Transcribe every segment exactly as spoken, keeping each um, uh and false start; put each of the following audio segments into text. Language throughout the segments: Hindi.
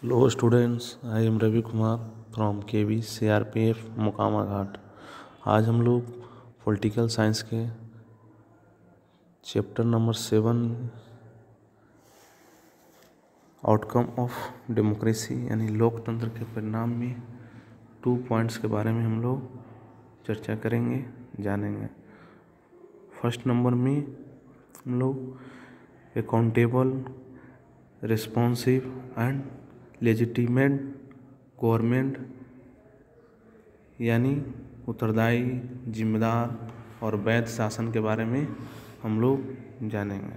Hello students, I am Ravi Kumar from K V C R P F Mokama Ghat. आज हम लोग पॉलिटिकल साइंस के chapter number seven outcome of democracy यानी लोकतंत्र के परिणाम में टू पॉइंट्स के बारे में हम लोग चर्चा करेंगे, जानेंगे। फर्स्ट नंबर में हम लोग accountable, responsive and legitimate government यानी उत्तरदायी, जिम्मेदार और वैध शासन के बारे में हम लोग जानेंगे।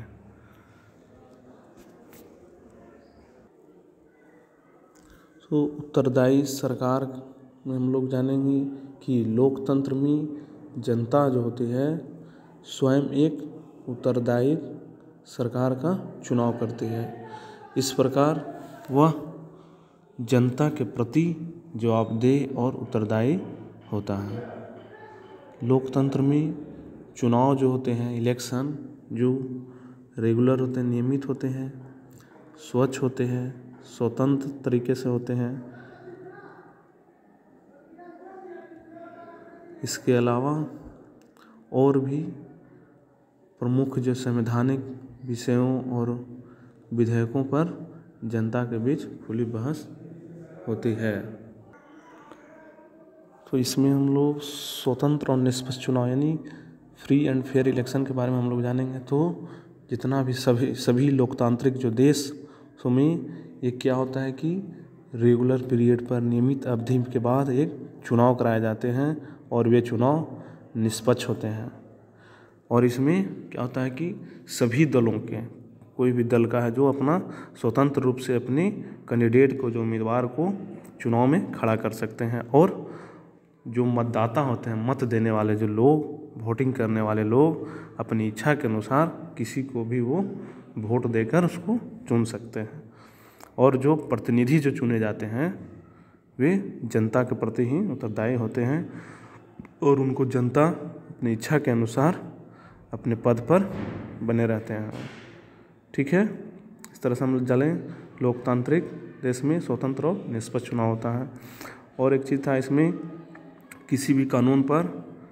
तो उत्तरदायी सरकार में हम लोग जानेंगे कि लोकतंत्र में जनता जो होती है स्वयं एक उत्तरदायी सरकार का चुनाव करती है। इस प्रकार वह जनता के प्रति जवाबदेह और उत्तरदायी होता है। लोकतंत्र में चुनाव जो होते हैं, इलेक्शन, जो रेगुलर होते हैं, नियमित होते हैं, स्वच्छ होते हैं, स्वतंत्र तरीके से होते हैं। इसके अलावा और भी प्रमुख जो संवैधानिक विषयों और विधेयकों पर जनता के बीच खुली बहस होती है। तो इसमें हम लोग स्वतंत्र और निष्पक्ष चुनाव यानी फ्री एंड फेयर इलेक्शन के बारे में हम लोग जानेंगे। तो जितना भी सभी सभी लोकतांत्रिक जो देश में ये क्या होता है कि रेगुलर पीरियड पर नियमित अवधि के बाद एक चुनाव कराए जाते हैं और वे चुनाव निष्पक्ष होते हैं। और इसमें क्या होता है कि सभी दलों के, कोई भी दल का है जो अपना स्वतंत्र रूप से अपने कैंडिडेट को, जो उम्मीदवार को चुनाव में खड़ा कर सकते हैं। और जो मतदाता होते हैं, मत देने वाले जो लोग, वोटिंग करने वाले लोग, अपनी इच्छा के अनुसार किसी को भी वो वोट देकर उसको चुन सकते हैं। और जो प्रतिनिधि जो चुने जाते हैं वे जनता के प्रति ही उत्तरदायी होते हैं और उनको जनता अपनी इच्छा के अनुसार अपने पद पर बने रहते हैं। ठीक है, इस तरह से हम लोग जानें लोकतांत्रिक देश में स्वतंत्र और निष्पक्ष चुनाव होता है। और एक चीज़ था, इसमें किसी भी कानून पर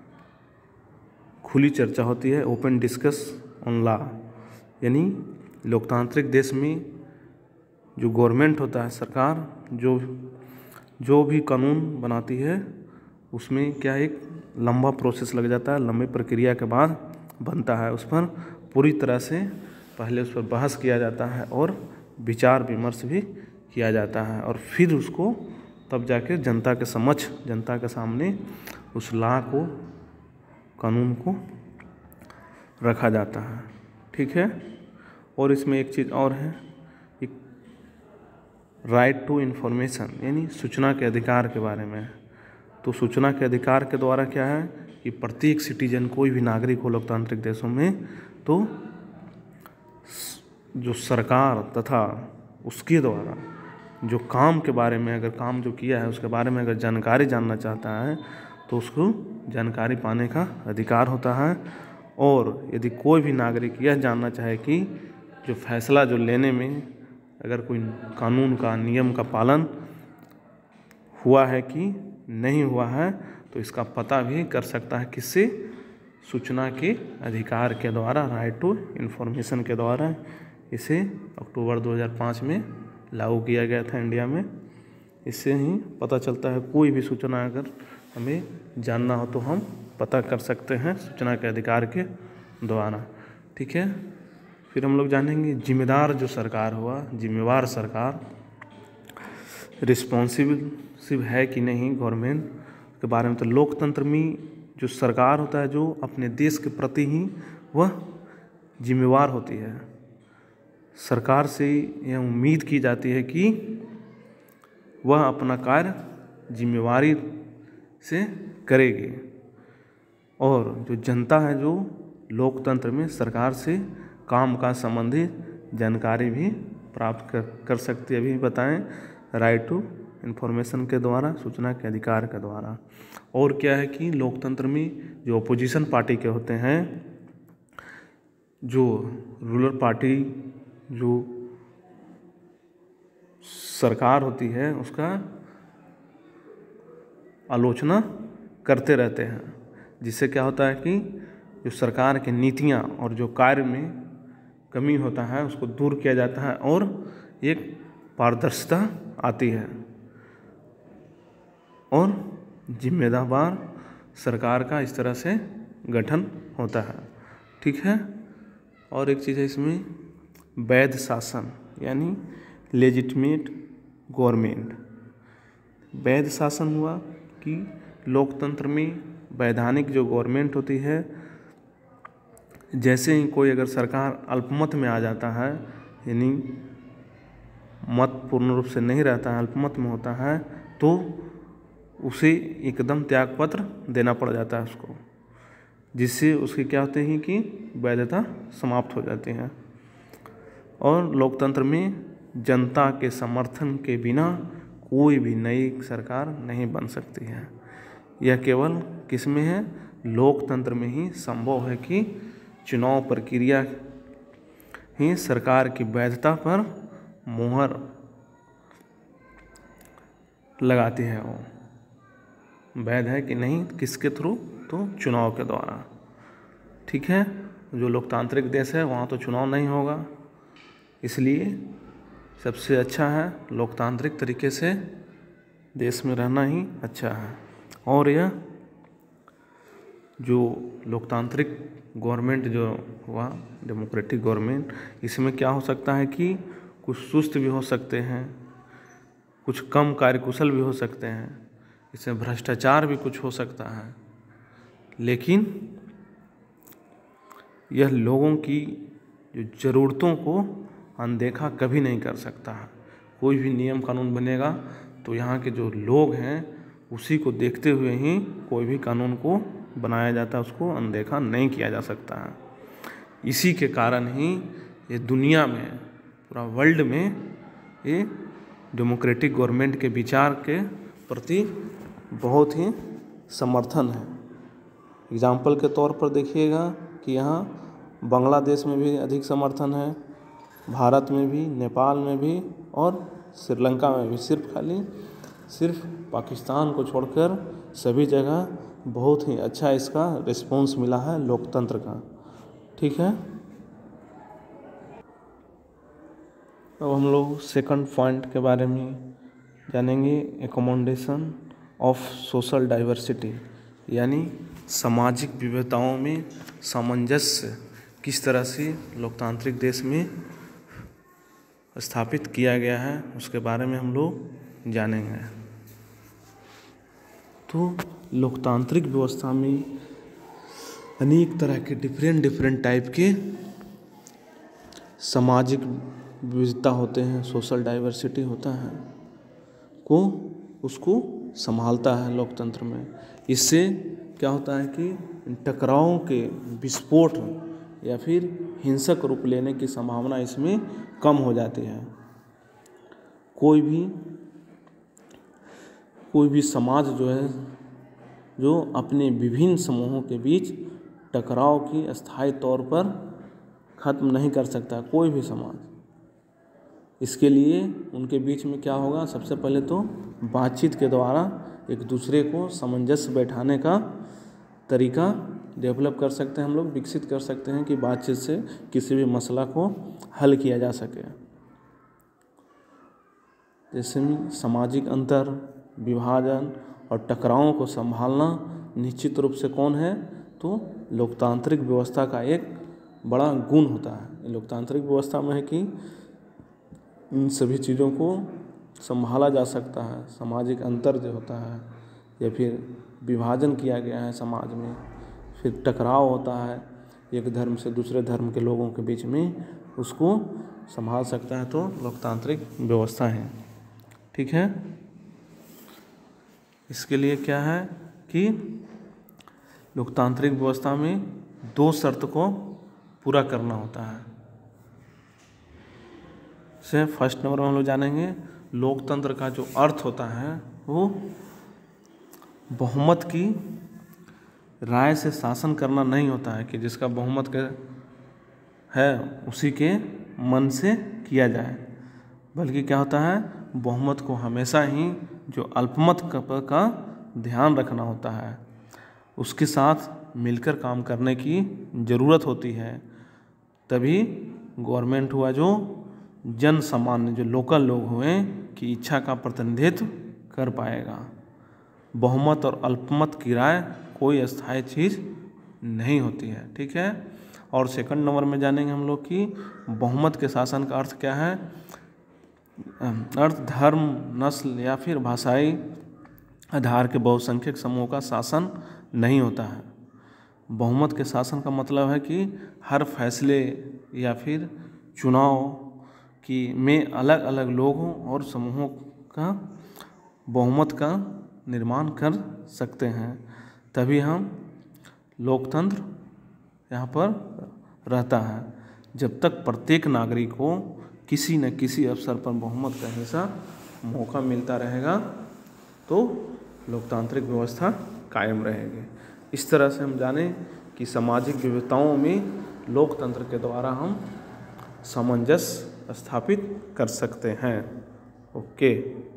खुली चर्चा होती है, ओपन डिस्कस ऑन लॉ। यानी लोकतांत्रिक देश में जो गवर्नमेंट होता है, सरकार जो जो भी कानून बनाती है उसमें क्या एक लंबा प्रोसेस लग जाता है, लंबी प्रक्रिया के बाद बनता है। उस पर पूरी तरह से पहले उस पर बहस किया जाता है और विचार विमर्श भी किया जाता है और फिर उसको तब जाके जनता के समक्ष, जनता के सामने उस लॉ को, कानून को रखा जाता है। ठीक है। और इसमें एक चीज़ और है, एक राइट टू इन्फॉर्मेशन यानी सूचना के अधिकार के बारे में। तो सूचना के अधिकार के द्वारा क्या है कि प्रत्येक सिटीजन, कोई भी नागरिक हो लोकतांत्रिक देशों में, तो जो सरकार तथा उसके द्वारा जो काम के बारे में, अगर काम जो किया है उसके बारे में अगर जानकारी जानना चाहता है तो उसको जानकारी पाने का अधिकार होता है। और यदि कोई भी नागरिक यह जानना चाहे कि जो फैसला जो लेने में अगर कोई कानून का, नियम का पालन हुआ है कि नहीं हुआ है, तो इसका पता भी कर सकता है। किससे? सूचना के अधिकार के द्वारा, राइट टू इन्फॉर्मेशन के द्वारा। इसे अक्टूबर दो हज़ार पाँच में लागू किया गया था इंडिया में। इससे ही पता चलता है, कोई भी सूचना अगर हमें जानना हो तो हम पता कर सकते हैं सूचना के अधिकार के द्वारा। ठीक है। फिर हम लोग जानेंगे जिम्मेदार जो सरकार हुआ, जिम्मेवार सरकार, रिस्पॉन्सिबिल है कि नहीं गवर्नमेंट के बारे में। तो लोकतंत्र में जो सरकार होता है, जो अपने देश के प्रति ही वह जिम्मेवार होती है। सरकार से यह उम्मीद की जाती है कि वह अपना कार्य जिम्मेवारी से करेगी। और जो जनता है जो लोकतंत्र में सरकार से काम का संबंधित जानकारी भी प्राप्त कर कर सकती है। अभी बताएं, राइट टू इन्फॉर्मेशन के द्वारा, सूचना के अधिकार के द्वारा। और क्या है कि लोकतंत्र में जो अपोजिशन पार्टी के होते हैं, जो रूलर पार्टी जो सरकार होती है उसका आलोचना करते रहते हैं, जिससे क्या होता है कि जो सरकार की नीतियाँ और जो कार्य में कमी होता है उसको दूर किया जाता है और एक पारदर्शिता आती है और जिम्मेदार सरकार का इस तरह से गठन होता है। ठीक है। और एक चीज़ है इसमें वैध शासन यानी लेजिटिमेट गवर्नमेंट। वैध शासन हुआ कि लोकतंत्र में वैधानिक जो गवर्नमेंट होती है, जैसे ही कोई अगर सरकार अल्पमत में आ जाता है यानी मत पूर्ण रूप से नहीं रहता है, अल्पमत में होता है, तो उसे एकदम त्यागपत्र देना पड़ जाता है उसको, जिससे उसकी क्या होते हैं कि वैधता समाप्त हो जाती है। और लोकतंत्र में जनता के समर्थन के बिना कोई भी नई सरकार नहीं बन सकती है। यह केवल किस में है? लोकतंत्र में ही संभव है कि चुनाव प्रक्रिया ही सरकार की वैधता पर मुहर लगाती है। वो वैध है कि नहीं, किसके थ्रू? तो चुनाव के द्वारा। ठीक है। जो लोकतांत्रिक देश है वहाँ तो चुनाव नहीं होगा, इसलिए सबसे अच्छा है लोकतांत्रिक तरीके से देश में रहना ही अच्छा है। और यह जो लोकतांत्रिक गवर्नमेंट जो हुआ, डेमोक्रेटिक गवर्नमेंट, इसमें क्या हो सकता है कि कुछ सुस्त भी हो सकते हैं, कुछ कम कार्यकुशल भी हो सकते हैं, इसमें भ्रष्टाचार भी कुछ हो सकता है, लेकिन यह लोगों की जो ज़रूरतों को अनदेखा कभी नहीं कर सकता है। कोई भी नियम कानून बनेगा तो यहाँ के जो लोग हैं उसी को देखते हुए ही कोई भी कानून को बनाया जाता है, उसको अनदेखा नहीं किया जा सकता है। इसी के कारण ही ये दुनिया में, पूरा वर्ल्ड में ये डेमोक्रेटिक गवर्नमेंट के विचार के प्रति बहुत ही समर्थन है। एग्जाम्पल के तौर पर देखिएगा कि यहाँ बांग्लादेश में भी अधिक समर्थन है, भारत में भी, नेपाल में भी और श्रीलंका में भी। सिर्फ खाली सिर्फ पाकिस्तान को छोड़कर सभी जगह बहुत ही अच्छा इसका रिस्पॉन्स मिला है लोकतंत्र का। ठीक है। अब हम लोग सेकंड पॉइंट के बारे में जानेंगे, एकोमोडेशन ऑफ सोशल डाइवर्सिटी, यानी सामाजिक विविधताओं में सामंजस्य किस तरह से लोकतांत्रिक देश में स्थापित किया गया है, उसके बारे में हम लोग जानेंगे। तो लोकतांत्रिक व्यवस्था में अनेक तरह के डिफरेंट डिफरेंट टाइप के सामाजिक विविधता होते हैं, सोशल डाइवर्सिटी होता है, को उसको संभालता है लोकतंत्र में। इससे क्या होता है कि टकरावों के विस्फोट या फिर हिंसक रूप लेने की संभावना इसमें कम हो जाती है। कोई भी कोई भी समाज जो है, जो अपने विभिन्न समूहों के बीच टकराव की अस्थायी तौर पर खत्म नहीं कर सकता, कोई भी समाज। इसके लिए उनके बीच में क्या होगा? सबसे पहले तो बातचीत के द्वारा एक दूसरे को सामंजस्य बैठाने का तरीका डेवलप कर सकते हैं, हम लोग विकसित कर सकते हैं कि बातचीत से किसी भी मसला को हल किया जा सके। जैसे सामाजिक अंतर, विभाजन और टकरावों को संभालना निश्चित रूप से कौन है? तो लोकतांत्रिक व्यवस्था का एक बड़ा गुण होता है। लोकतांत्रिक व्यवस्था में है कि इन सभी चीज़ों को संभाला जा सकता है। सामाजिक अंतर जो होता है या फिर विभाजन किया गया है समाज में, फिर टकराव होता है एक धर्म से दूसरे धर्म के लोगों के बीच में, उसको संभाल सकता है तो लोकतांत्रिक व्यवस्था है। ठीक है। इसके लिए क्या है कि लोकतांत्रिक व्यवस्था में दो शर्त को पूरा करना होता है। से फर्स्ट नंबर में हम लोग जानेंगे, लोकतंत्र का जो अर्थ होता है वो बहुमत की राय से शासन करना नहीं होता है कि जिसका बहुमत के है उसी के मन से किया जाए, बल्कि क्या होता है बहुमत को हमेशा ही जो अल्पमत का ध्यान रखना होता है, उसके साथ मिलकर काम करने की ज़रूरत होती है। तभी गवर्नमेंट हुआ जो जन सामान्य जो लोकल लोग हुए की इच्छा का प्रतिनिधित्व कर पाएगा। बहुमत और अल्पमत की राय कोई अस्थायी चीज़ नहीं होती है। ठीक है। और सेकंड नंबर में जानेंगे हम लोग कि बहुमत के शासन का अर्थ क्या है। अर्थ धर्म, नस्ल या फिर भाषाई आधार के बहुसंख्यक समूह का शासन नहीं होता है। बहुमत के शासन का मतलब है कि हर फैसले या फिर चुनाव की में अलग अलग लोगों और समूहों का बहुमत का निर्माण कर सकते हैं, तभी हम लोकतंत्र यहाँ पर रहता है। जब तक प्रत्येक नागरिक को किसी न किसी अवसर पर बहुमत का हिस्सा मौका मिलता रहेगा तो लोकतांत्रिक व्यवस्था कायम रहेगी। इस तरह से हम जानें कि सामाजिक विविधताओं में लोकतंत्र के द्वारा हम सामंजस्य स्थापित कर सकते हैं। ओके।